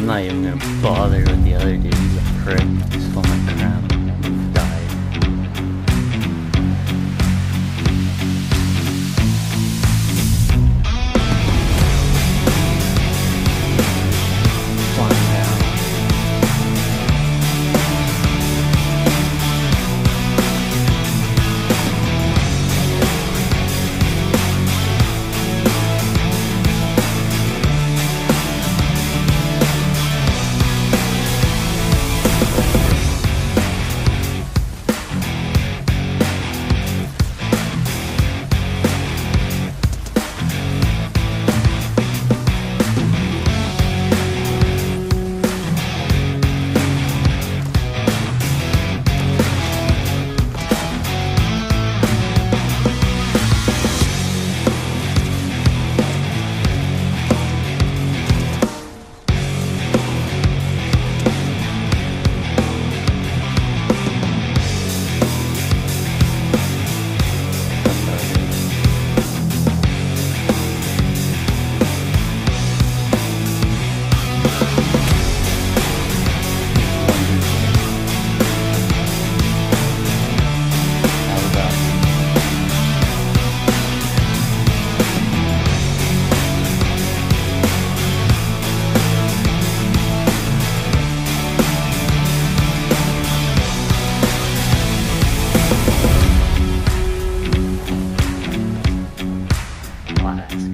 I'm not even gonna bother with the other dude. He's a prick. He stole my crown. Died. Flying down.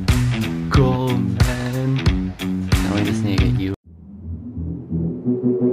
Let's go, man. Now we just need to get you.